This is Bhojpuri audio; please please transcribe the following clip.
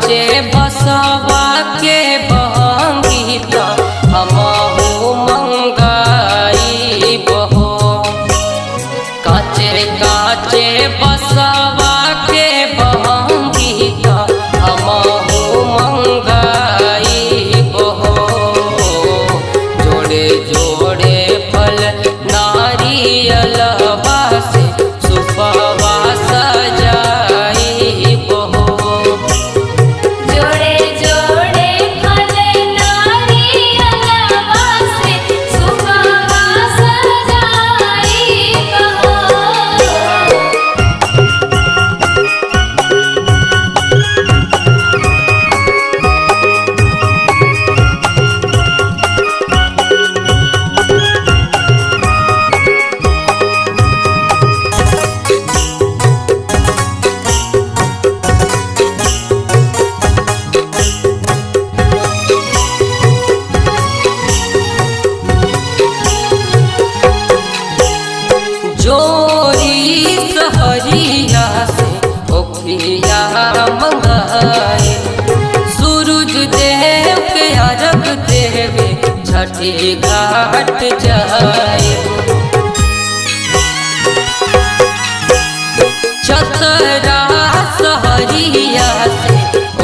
काचे बसवा के बहंगी हमहू मंगाई बहो। काचे काचे बसवा के बहंगी हमहू मंगाई बहो। जोड़े जोड़े फल नारियलवा से सुपवा सजाई बहो। जोड़े जोड़े फल नारियलवा से सुपवा सजाई बहो। जोरी सहरिया से ओखिया मंगाए। सूरज देव के अर्घ देवे छठी घाट जाए। छतरा सहरिया से